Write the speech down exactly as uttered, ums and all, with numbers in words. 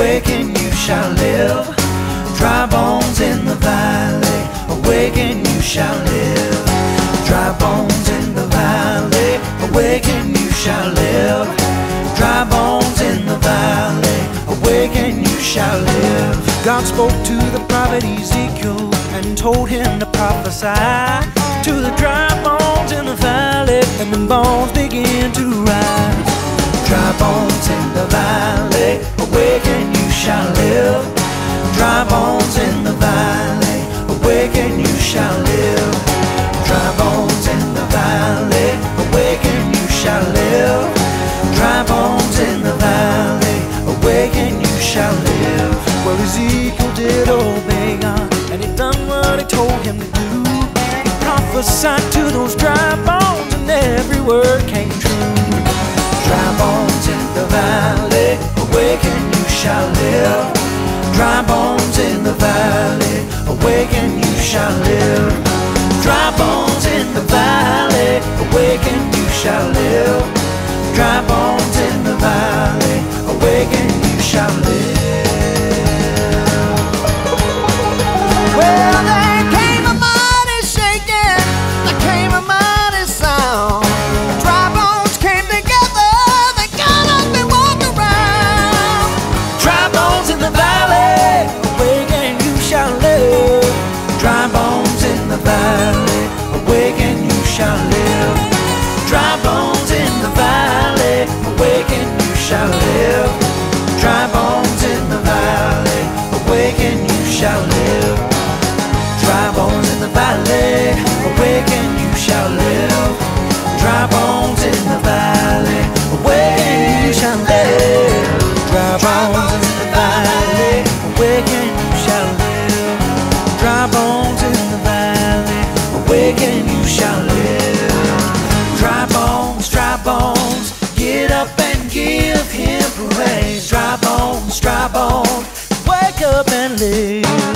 awaken you shall live. Dry bones in the valley, awaken you shall live. Dry bones in the valley, awaken you shall live. Dry bones in the valley, awaken you shall live. God spoke to the prophet Ezekiel and told him to prophesy to the dry bones in the valley, and the bones begin to rise. Dry bones in the valley, awaken you shall live. Dry bones in the valley, awaken you shall live. Dry bones in the valley, awaken you shall live. Dry bones in the valley, awaken you shall live. Well, Ezekiel did obey God, and he done what he told him to do. He prophesied to those dry bones, and every word came true. Dry bones in the valley, awaken you shall live. Dry bones in the valley, awaken you shall live. Dry bones in the valley, awaken you shall live. Dry bones in the valley, awaken you shall live. Well, there came a mighty shaking, there came a mighty sound. Dry bones came together, they got up and walked around. Dry bones in the valley, awaken you shall live. Dry bones in the valley, awaken you shall live. Dry bones in the valley, awaken you shall live. Dry bones in the valley, awaken you shall live. Dry bones in the valley, awaken you shall live. Dry bones in the valley, awaken you shall live. Dry bones in the valley, awaken you shall live. Dry bones in the valley, awaken you shall live. Dry bones, dry bones, get up and give him praise. Dry bones, dry bones, wake up and live.